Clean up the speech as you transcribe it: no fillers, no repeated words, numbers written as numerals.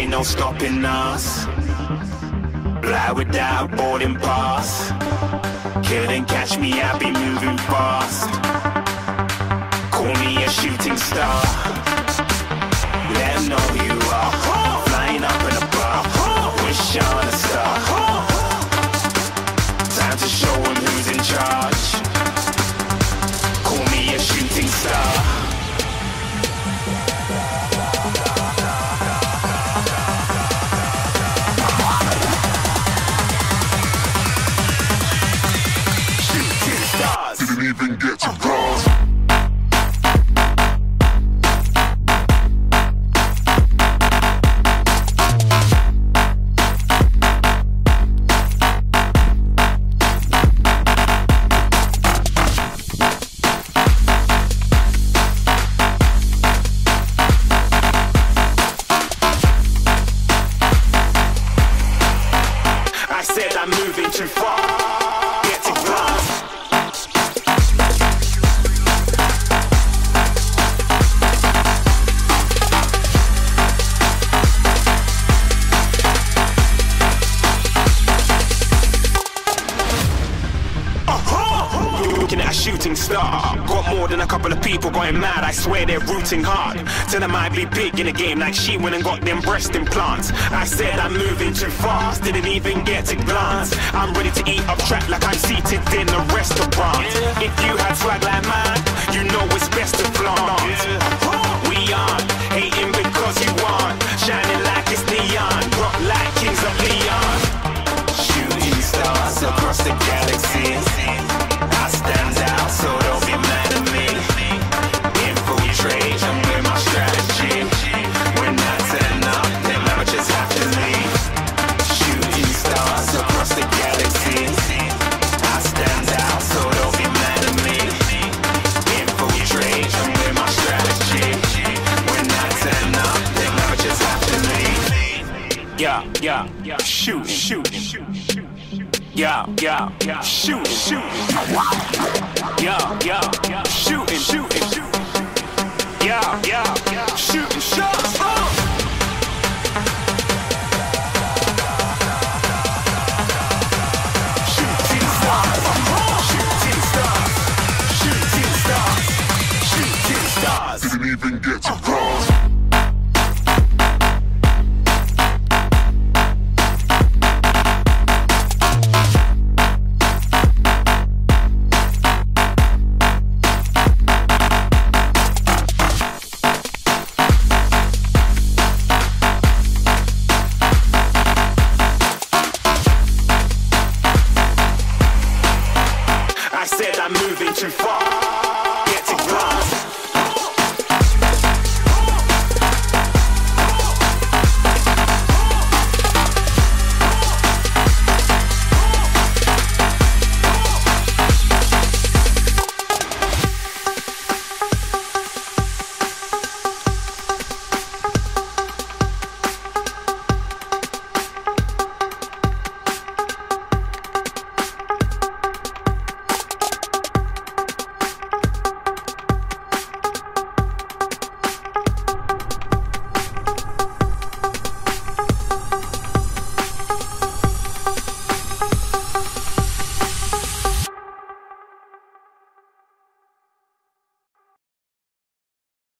ain't no stopping us. Fly without boarding pass. Couldn't catch me, I be moving fast. Call me a shooting star. Let 'em know who you are. Flying up in a bar. Wish on a star. Time to show 'em who's in charge. Call me a shooting star. Didn't even get to cross. I said I'm moving too far. Get to glass. Looking at a shooting star. Got more than a couple of people going mad. I swear they're rooting hard. Tell them I'd be big in the game like she went and got them breast implants. I said I'm moving too fast. Didn't even get to glance. I'm ready to eat up track like I'm seated in a restaurant. If you had swag like mine, you know it's best to flaunt. We aren't hating because you aren't. Shining like it's neon. Rock like kings of Leon. Shooting stars across the galaxy. I stand out, so don't be mad at me. Infiltrate, I'm with my strategy. When I turn up, them amateurs have to leave. Shooting stars across the galaxy. I stand out, so don't be mad at me. Infiltrate, I'm with my strategy. When I turn up, them amateurs have to leave. Yeah, shoot, shoot. Yeah, shoot, shoot. Yeah, shooting, shooting. Yeah, shooting shots. Shooting stars, shooting stars, shooting stars, shooting stars. Didn't even get to